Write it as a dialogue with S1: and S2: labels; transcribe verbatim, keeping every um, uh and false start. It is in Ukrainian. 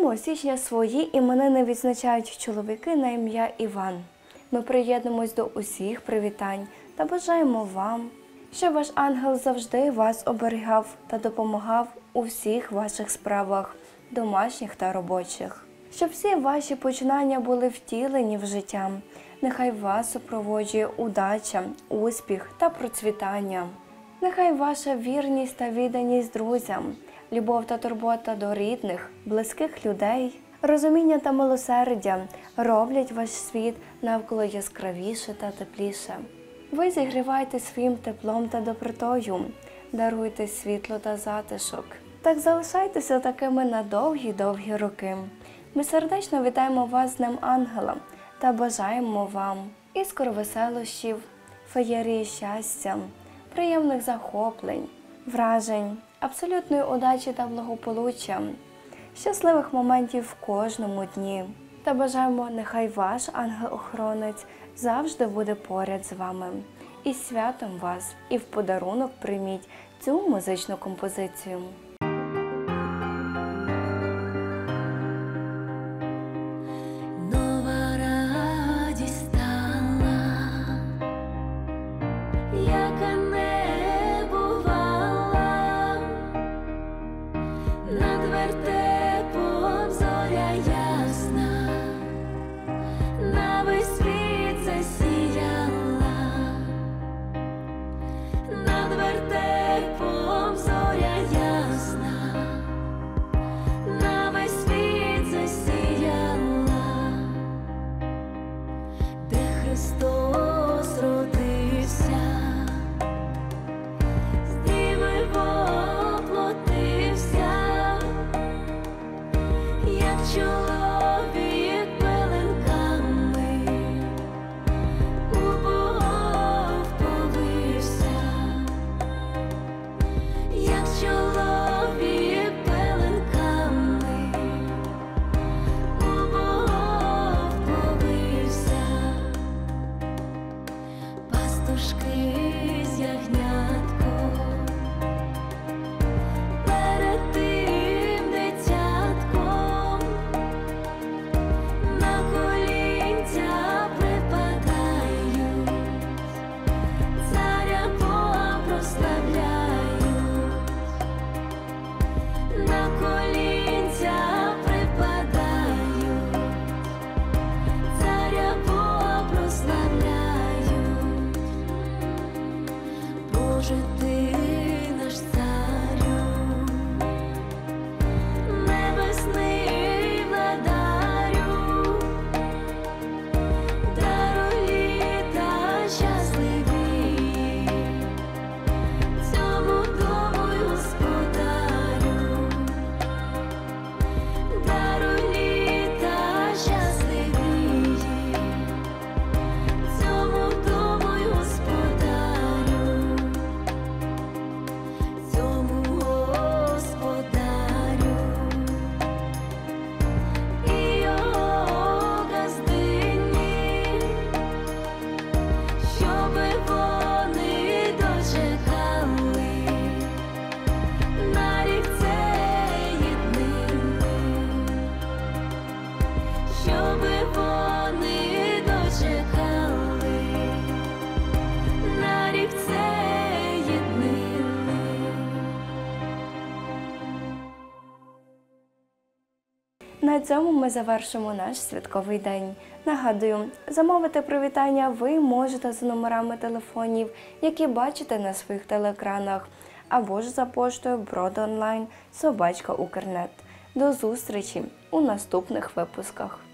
S1: сьомого січня свої іменини відзначають чоловіки на ім'я Іван. Ми приєднуємось до усіх привітань та бажаємо вам, щоб ваш ангел завжди вас оберігав та допомагав у всіх ваших справах, домашніх та робочих. Щоб всі ваші починання були втілені в життя. Нехай вас супроводжує удача, успіх та процвітання. Нехай ваша вірність та відданість друзям, любов та турбота до рідних, близьких людей, розуміння та милосердя роблять ваш світ навколо яскравіше та тепліше. Ви зігріваєте своїм теплом та добротою, даруйте світло та затишок. Так залишайтеся такими на довгі-довгі роки. Ми сердечно вітаємо вас з Днем Ангела та бажаємо вам іскор веселощів, феєрії щастя, приємних захоплень, вражень, абсолютної удачі та благополуччя, щасливих моментів в кожному дні. Та бажаємо, нехай ваш ангел-охоронець завжди буде поряд з вами. І з святом вас, і в подарунок прийміть цю музичну композицію. На цьому ми завершимо наш святковий день. Нагадую, замовити привітання ви можете за номерами телефонів, які бачите на своїх телеекранах, або ж за поштою бродонлайн собачка укрнет. До зустрічі у наступних випусках.